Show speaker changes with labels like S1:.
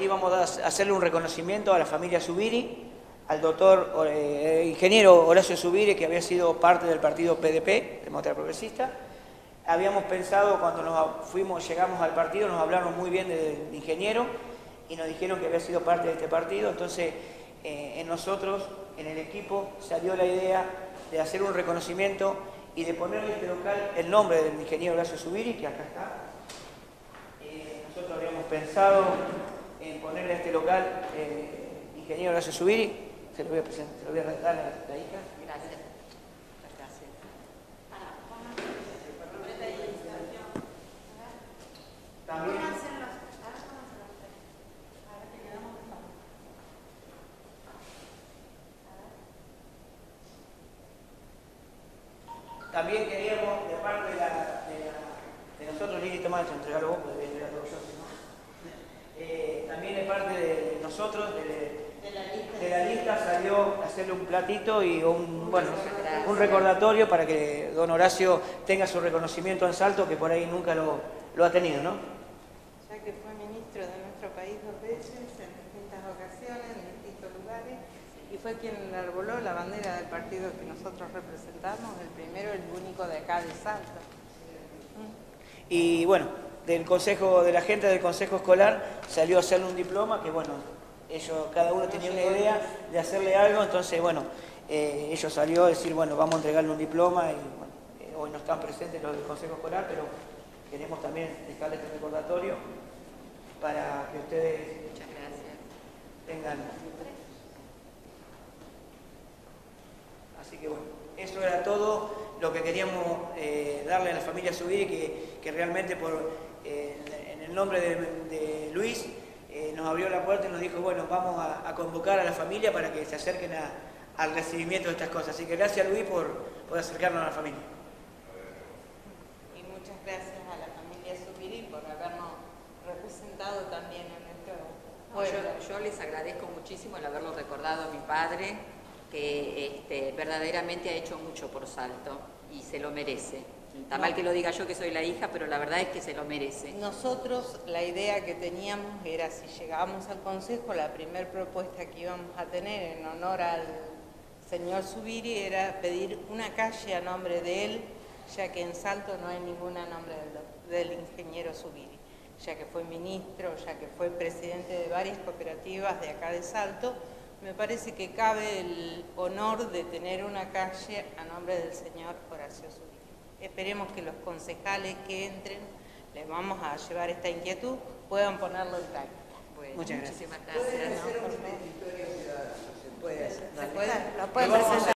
S1: íbamos a hacerle un reconocimiento a la familia Zubiri, al doctor ingeniero Horacio Zubiri, que había sido parte del partido PDP, Demócrata Progresista. Habíamos pensado, cuando llegamos al partido, nos hablaron muy bien del ingeniero y nos dijeron que había sido parte de este partido. Entonces, en nosotros, en el equipo, salió la idea de hacer un reconocimiento y de ponerle a este local el nombre del ingeniero Horacio Zubiri, que acá está. Nosotros habíamos pensado en ponerle a este local ingeniero Horacio Zubiri. Se lo voy a presentar, se lo voy a dar a la hija.
S2: Gracias. Gracias.
S1: También queríamos, de parte de nosotros, Lili, tomá, entregalo vos, porque voy a entregarlo yo, ¿no? También de parte de nosotros, de la lista, salió hacerle un platito y un recordatorio para que don Horacio tenga su reconocimiento en Salto, que por ahí nunca lo ha tenido, ¿no?
S3: Ya que fue ministro de nuestro país 2 veces, en distintas ocasiones, en distintos lugares, y fue quien enarboló la bandera del partido que nosotros representamos, el primero, el único de acá de Salto.
S1: Y bueno, de la gente del consejo escolar salió a hacerle un diploma, que bueno, cada uno tenía una idea de hacerle algo, entonces bueno, ellos salió a decir, bueno, vamos a entregarle un diploma, y bueno, hoy no están presentes los del consejo escolar, pero queremos también dejarles este recordatorio para que ustedes tengan. Así que bueno, eso era todo lo que queríamos darle a la familia Zubiri, que realmente en el nombre de Luis nos abrió la puerta y nos dijo, bueno, vamos a convocar a la familia para que se acerquen al recibimiento de estas cosas. Así que gracias, Luis, por acercarnos a la familia.
S3: Y muchas gracias a la familia Zubiri por habernos representado también en nuestro pueblo.
S2: Yo les agradezco muchísimo el haberlo recordado a mi padre, que verdaderamente ha hecho mucho por Salto y se lo merece. Está mal que lo diga yo, que soy la hija, pero la verdad es que se lo merece.
S3: Nosotros la idea que teníamos era, si llegábamos al consejo, la primera propuesta que íbamos a tener en honor al señor Zubiri era pedir una calle a nombre de él, ya que en Salto no hay ninguna a nombre del ingeniero Zubiri, ya que fue ministro, ya que fue presidente de varias cooperativas de acá de Salto. Me parece que cabe el honor de tener una calle a nombre del señor Horacio Zubiri. Esperemos que los concejales que entren, les vamos a llevar esta inquietud, puedan ponerlo en práctica.
S2: Bueno,
S1: muchas gracias.
S2: Muchísimas gracias.
S3: ¿Se puede hacer? ¿Lo puede presentar?